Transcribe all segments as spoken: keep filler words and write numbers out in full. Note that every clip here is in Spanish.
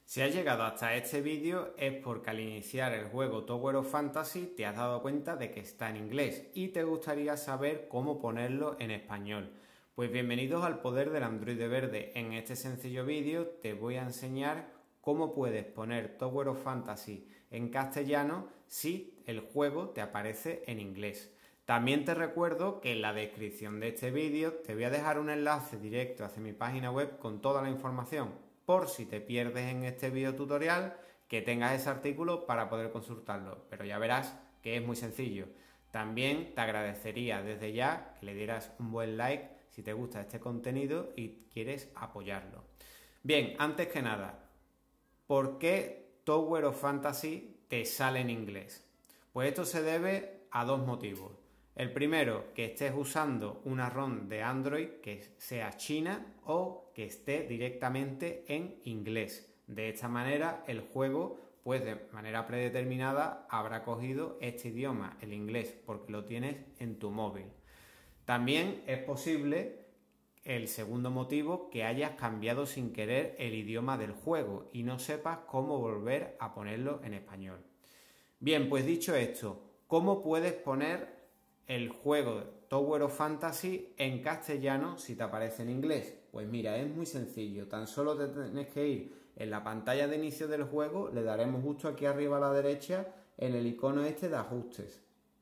Si has llegado hasta este vídeo es porque al iniciar el juego Tower of Fantasy te has dado cuenta de que está en inglés y te gustaría saber cómo ponerlo en español. Pues bienvenidos al poder del Android verde. En este sencillo vídeo te voy a enseñar cómo puedes poner Tower of Fantasy en castellano si el juego te aparece en inglés. También te recuerdo que en la descripción de este vídeo te voy a dejar un enlace directo hacia mi página web con toda la información, por si te pierdes en este video tutorial, que tengas ese artículo para poder consultarlo. Pero ya verás que es muy sencillo. También te agradecería desde ya que le dieras un buen like si te gusta este contenido y quieres apoyarlo. Bien, antes que nada, ¿por qué Tower of Fantasy te sale en inglés? Pues esto se debe a dos motivos. El primero, que estés usando una ROM de Android que sea china o que esté directamente en inglés. De esta manera, el juego, pues de manera predeterminada, habrá cogido este idioma, el inglés, porque lo tienes en tu móvil. También es posible, el segundo motivo, que hayas cambiado sin querer el idioma del juego y no sepas cómo volver a ponerlo en español. Bien, pues dicho esto, ¿cómo puedes poner el juego Tower of Fantasy en castellano si te aparece en inglés? Pues mira, es muy sencillo, tan solo te tienes que ir en la pantalla de inicio del juego, le daremos justo aquí arriba a la derecha en el icono este de ajustes,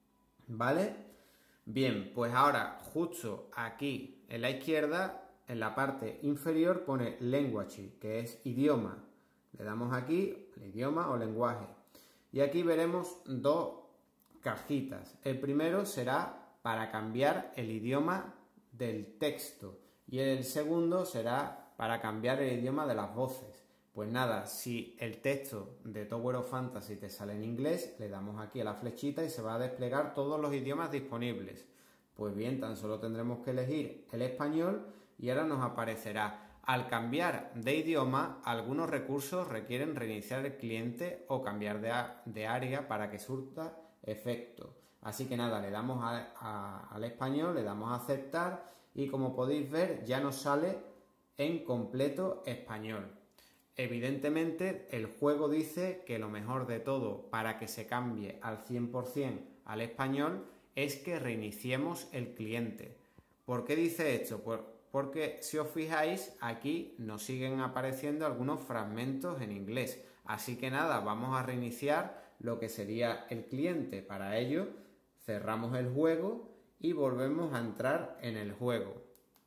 ¿vale? Bien, pues ahora justo aquí en la izquierda, en la parte inferior pone Language, que es idioma. Le damos aquí, el idioma o lenguaje, y aquí veremos dos cajitas. El primero será para cambiar el idioma del texto y el segundo será para cambiar el idioma de las voces. Pues nada, si el texto de Tower of Fantasy te sale en inglés, le damos aquí a la flechita y se va a desplegar todos los idiomas disponibles. Pues bien, tan solo tendremos que elegir el español y ahora nos aparecerá. Al cambiar de idioma, algunos recursos requieren reiniciar el cliente o cambiar de, de área para que surta efecto. Así que nada, le damos a, a, al español, le damos a aceptar y como podéis ver ya nos sale en completo español. Evidentemente el juego dice que lo mejor de todo para que se cambie al cien por cien al español es que reiniciemos el cliente. ¿Por qué dice esto? Pues porque si os fijáis aquí nos siguen apareciendo algunos fragmentos en inglés. Así que nada, vamos a reiniciar lo que sería el cliente. Para ello cerramos el juego y volvemos a entrar en el juego.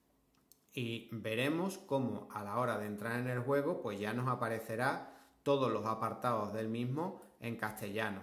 Y veremos cómo a la hora de entrar en el juego pues ya nos aparecerá todos los apartados del mismo en castellano.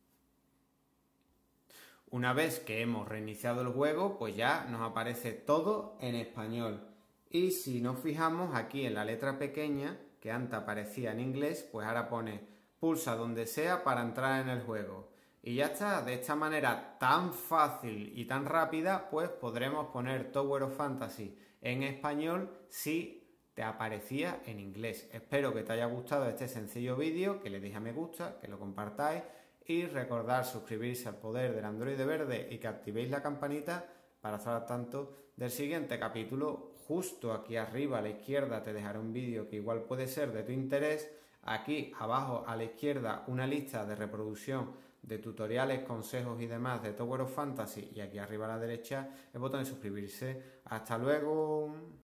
Una vez que hemos reiniciado el juego, pues ya nos aparece todo en español. Y si nos fijamos aquí en la letra pequeña, que antes aparecía en inglés, pues ahora pone pulsa donde sea para entrar en el juego. Y ya está, de esta manera tan fácil y tan rápida, pues podremos poner Tower of Fantasy en español si te aparecía en inglés. Espero que te haya gustado este sencillo vídeo, que le deis a me gusta, que lo compartáis y recordar suscribirse al poder del Android verde y que activéis la campanita para estar al tanto del siguiente capítulo. Justo aquí arriba a la izquierda te dejaré un vídeo que igual puede ser de tu interés. Aquí abajo a la izquierda una lista de reproducción de tutoriales, consejos y demás de Tower of Fantasy y aquí arriba a la derecha el botón de suscribirse. ¡Hasta luego!